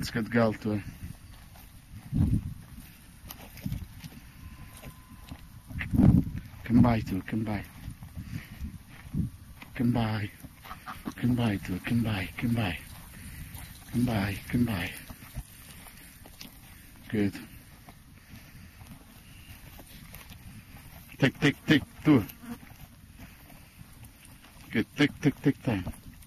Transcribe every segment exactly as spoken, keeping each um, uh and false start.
That's good girl too. Come by too, come by. Come by. Come by too, come by, come by. Come by, come by. Good. Tick, tick, tick, too. Good, tick, tick, tick time.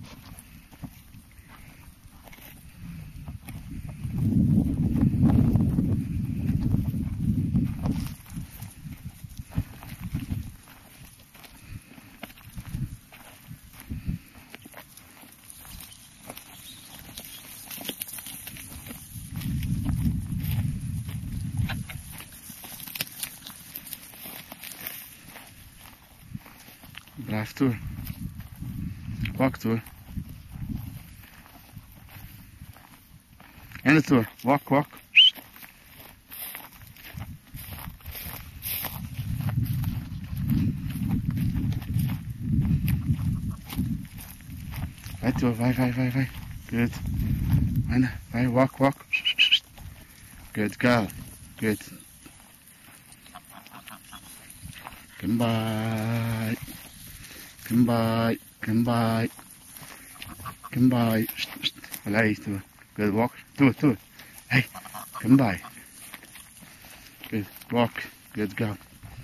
Braaf toe. Walk toe. En het toe. Walk, walk. Vai toe, vai, vai, vai, vai. Good. Vai, vai, walk, walk. Good girl. Good. Come by. Come by, come by, come by. Allez, toe. Good walk. Toe, toe. Hey, come by. Good walk. Good girl.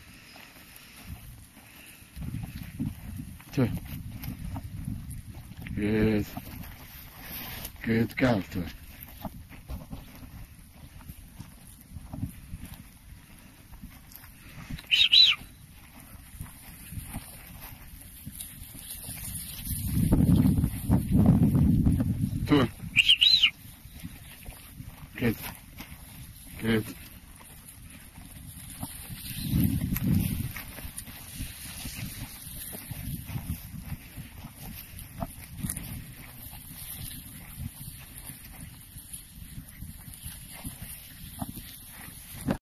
Toe. Good. Good girl, toe. Toe. Good. Good.